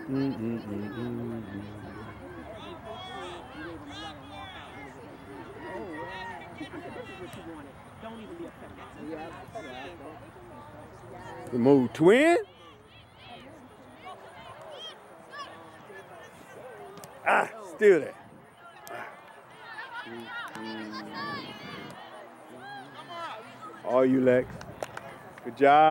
The move twin. Still there. All you, Lex. Good job.